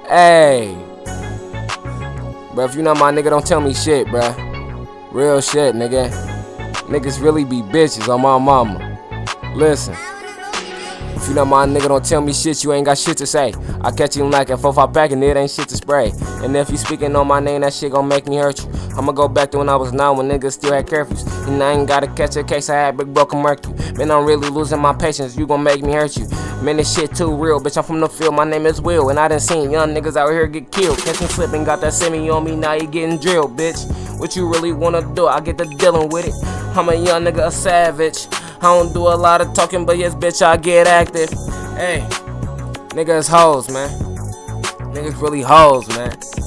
Hey. Bro, if you not my nigga, don't tell me shit, bruh. Real shit, nigga. Niggas really be bitches on my mama. Listen. If you not my nigga, don't tell me shit, you ain't got shit to say. I catch you like a 4-5 pack and it ain't shit to spray. And if you speaking on my name, that shit gon' make me hurt you. I'ma go back to when I was 9 when niggas still had curfews. And I ain't gotta catch a case, I had big broken mercury. Man, I'm really losing my patience, you gon' make me hurt you. Man, this shit too real, bitch, I'm from the field, my name is Will. And I done seen young niggas out here get killed. Catch him slipping, got that semi on me, now he getting drilled, bitch. What you really wanna do, I get to dealing with it. I'm a young nigga, a savage. I don't do a lot of talking, but yes, bitch, I get active. Hey, niggas hoes, man. Niggas really hoes, man.